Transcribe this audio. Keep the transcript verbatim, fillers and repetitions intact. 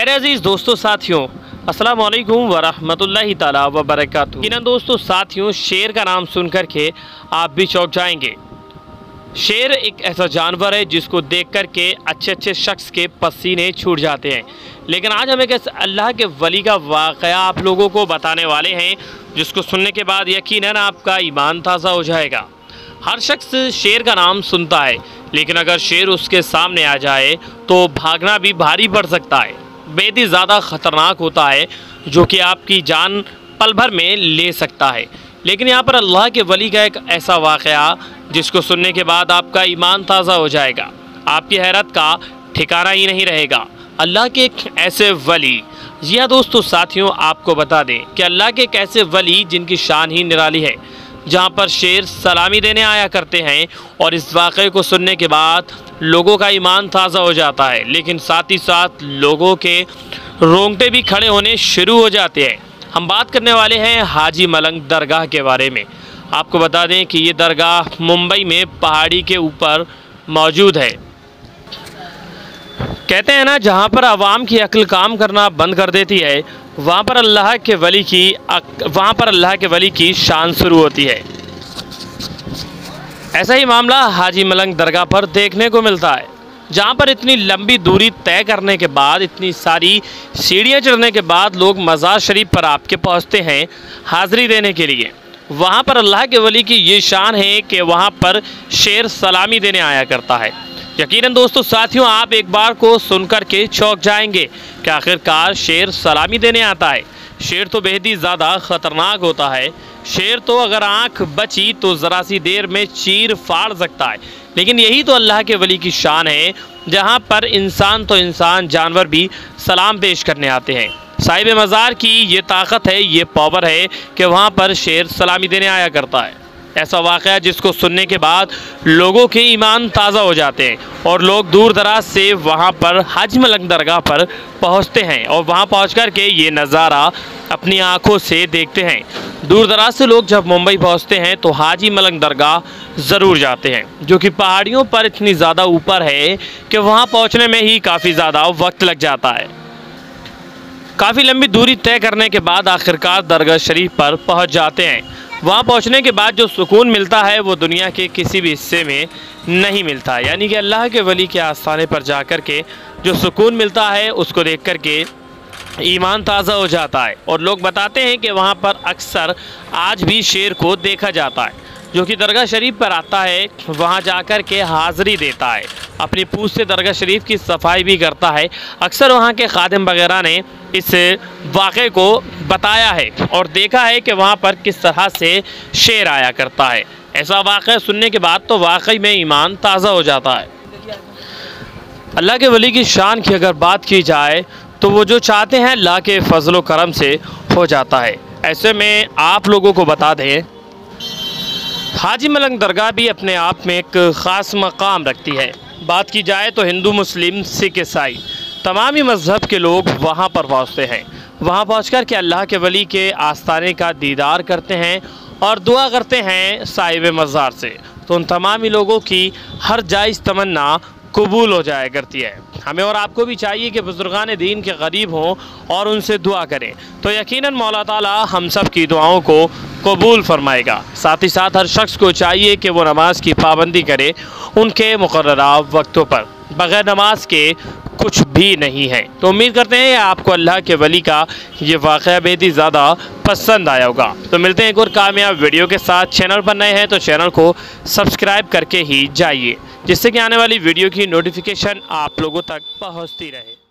मेरे अजीज़ दोस्तों साथियों, अस्सलाम वालेकुम वरहमतुल्लाहि ताला वबरकातुहू। यकीनन दोस्तों साथियों, शेर का नाम सुन कर के आप भी चौंक जाएंगे। शेर एक ऐसा जानवर है जिसको देख कर के अच्छे अच्छे शख्स के पसीने छूट जाते हैं। लेकिन आज हम एक ऐसे अल्लाह के वली का वाक़या आप लोगों को बताने वाले हैं जिसको सुनने के बाद यकीनन आपका ईमान ताज़ा हो जाएगा। हर शख्स शेर का नाम सुनता है, लेकिन अगर शेर उसके सामने आ जाए तो भागना भी भारी पड़ सकता है। बेहद ही ज़्यादा ख़तरनाक होता है जो कि आपकी जान पल भर में ले सकता है। लेकिन यहाँ पर अल्लाह के वली का एक ऐसा वाक़या जिसको सुनने के बाद आपका ईमान ताज़ा हो जाएगा, आपकी हैरत का ठिकाना ही नहीं रहेगा। अल्लाह के एक ऐसे वली, जी हाँ दोस्तों साथियों, आपको बता दें कि अल्लाह के एक ऐसे वली जिनकी शान ही निराली है, जहाँ पर शेर सलामी देने आया करते हैं और इस वाक़े को सुनने के बाद लोगों का ईमान ताज़ा हो जाता है, लेकिन साथ ही साथ लोगों के रोंगटे भी खड़े होने शुरू हो जाते हैं। हम बात करने वाले हैं हाजी मलंग दरगाह के बारे में। आपको बता दें कि ये दरगाह मुंबई में पहाड़ी के ऊपर मौजूद है। कहते हैं ना, जहाँ पर आवाम की अक्ल काम करना बंद कर देती है, वहाँ पर अल्लाह के वली की वहाँ पर अल्लाह के वली की शान शुरू होती है। ऐसा ही मामला हाजी मलंग दरगाह पर देखने को मिलता है, जहाँ पर इतनी लंबी दूरी तय करने के बाद, इतनी सारी सीढ़ियाँ चढ़ने के बाद लोग मज़ार शरीफ पर आपके पहुँचते हैं हाज़िरी देने के लिए। वहाँ पर अल्लाह के वली की ये शान है कि वहाँ पर शेर सलामी देने आया करता है। यकीनन दोस्तों साथियों, आप एक बार को सुनकर के चौंक जाएंगे कि आखिरकार शेर सलामी देने आता है। शेर तो बेहद ही ज़्यादा ख़तरनाक होता है। शेर तो अगर आँख बची तो ज़रा सी देर में चीर फाड़ सकता है। लेकिन यही तो अल्लाह के वली की शान है, जहाँ पर इंसान तो इंसान, जानवर भी सलाम पेश करने आते हैं। साहिब मज़ार की ये ताकत है, ये पावर है कि वहाँ पर शेर सलामी देने आया करता है। ऐसा वाक़या जिसको सुनने के बाद लोगों के ईमान ताज़ा हो जाते हैं और लोग दूर दराज से वहाँ पर हाजी मलंग दरगाह पर पहुँचते हैं और वहाँ पहुँच कर के ये नज़ारा अपनी आँखों से देखते हैं। दूर दराज से लोग जब मुंबई पहुँचते हैं तो हाजी मलंग दरगाह ज़रूर जाते हैं, जो कि पहाड़ियों पर इतनी ज़्यादा ऊपर है कि वहाँ पहुँचने में ही काफ़ी ज़्यादा वक्त लग जाता है। काफ़ी लंबी दूरी तय करने के बाद आखिरकार दरगाह शरीफ पर पहुँच जाते हैं। वहाँ पहुँचने के बाद जो सुकून मिलता है वो दुनिया के किसी भी हिस्से में नहीं मिलता। यानी कि अल्लाह के वली के आस्थाने पर जाकर के जो सुकून मिलता है उसको देख कर के ईमान ताज़ा हो जाता है। और लोग बताते हैं कि वहाँ पर अक्सर आज भी शेर को देखा जाता है, जो कि दरगाह शरीफ पर आता है, वहाँ जाकर के हाज़िरी देता है, अपनी पूँछ से दरगाह शरीफ की सफाई भी करता है। अक्सर वहाँ के खादिम वगैरह ने इस वाक़े को बताया है और देखा है कि वहाँ पर किस तरह से शेर आया करता है। ऐसा वाक़या सुनने के बाद तो वाकई में ईमान ताज़ा हो जाता है। अल्लाह के वली की शान की अगर बात की जाए तो वो जो चाहते हैं अल्लाह के फजल व करम से हो जाता है। ऐसे में आप लोगों को बता दें, हाजी मलंग दरगाह भी अपने आप में एक ख़ास मकाम रखती है। बात की जाए तो हिंदू, मुस्लिम, सिख, ईसाई तमाम ही मज़हब के लोग वहाँ पर पहुँचते हैं। वहाँ पहुँच कर के अल्लाह के वली के आस्थाने का दीदार करते हैं और दुआ करते हैं साहिब मज़ार से। तो उन तमाम ही लोगों की हर जायज़ तमन्ना कबूल हो जाया करती है। हमें और आपको भी चाहिए कि बुज़ुर्गान दीन के ग़रीब हों और उनसे दुआ करें, तो यकीनन मौला ताला हम सब की दुआओं को कबूल फरमाएगा। साथ ही साथ हर शख्स को चाहिए कि वो नमाज की पाबंदी करे उनके मुकर्ररा वक्तों पर। बग़ैर नमाज के कुछ भी नहीं है। तो उम्मीद करते हैं आपको अल्लाह के वली का ये वाक़या बेहद ही ज़्यादा पसंद आया होगा। तो मिलते हैं एक और कामयाब वीडियो के साथ। चैनल पर नए हैं तो चैनल को सब्सक्राइब करके ही जाइए, जिससे कि आने वाली वीडियो की नोटिफिकेशन आप लोगों तक पहुंचती रहे।